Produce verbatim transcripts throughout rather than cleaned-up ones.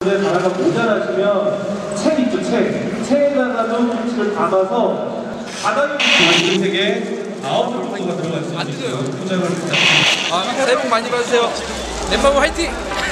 바다가 모자라시면 책 있죠, 책. 책에다가도 김치를 담아서 바닥에 전 세계 아홉 정도가 들어가 있어요. 안 뜨거워요. 포장을 아, 새해 복 많이 받으세요. 엠바보 화이팅!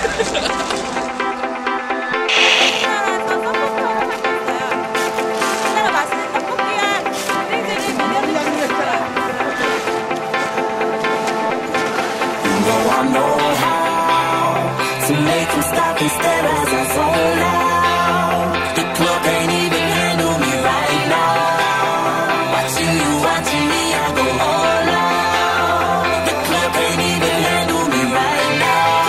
To make them stop and stare as I fall out. The club can't even handle me right now. Watching you, watching me, I go all out. The club can't even handle me right now.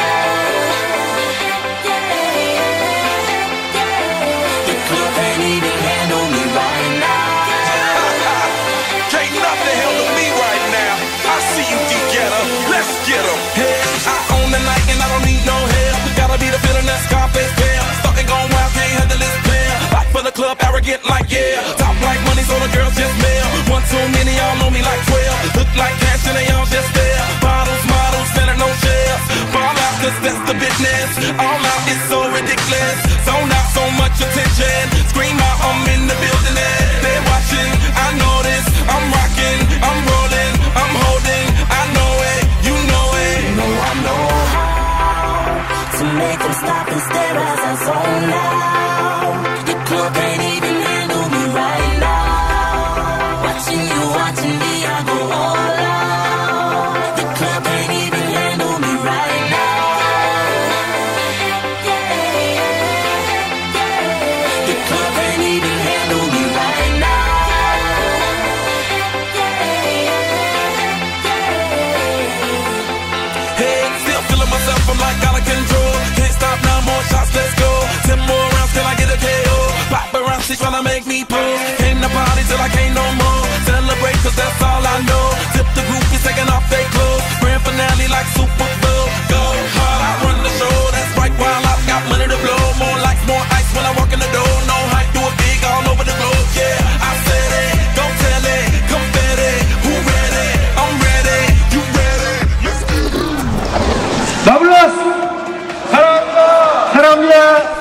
Yeah, yeah, yeah. The club can't even handle me right now. Can't nothing handle me right now. I see you, D-Getter. Let's get 'em. Hey, I own the night and I don't need no help. Gotta be the feeling that Scarface fair. Starting going wild, can't handle this player. Back for the club, arrogant like yeah. Top like money, so the girls just mail. One too many, y'all know me like twelve. Look like cash and they all just there. Bottles, models, selling no shares. Fall out, cause that's the business. All out, it's so ridiculous. Zone out, so much attention. Scream out, I'm in the building and they're watching. I know this, I'm rocking, I'm rolling, I'm holding. I know it, you know it. You know I know how to make them stop and stare as I zone out. The club can't even handle me right now. Watching you, watching me, I go all out. The club can't even handle me right now. Yeah, yeah, yeah. The club can't even handle me right now. Yeah, yeah, yeah. Hey, still feeling myself, I'm like out of control. Can't stop, now more shots, let's go. Ten more rounds till I get a K O. Paparazzi tryna make me pose. Came to party till I can't no more. Celebrate cause that's all I know. Tip the groupies taking off their clothes. Grand finale like Super Bowl. Go hard, I run the show. That's right, while I've got money to blow. More lights, more ice when I walk in the door. No hype, do it big all over the globe. Yeah, I said it, go tell it. Confetti, who ready? I'm ready, you ready? Let's get it. 나블라스! 사랑합니다! 사랑합니다!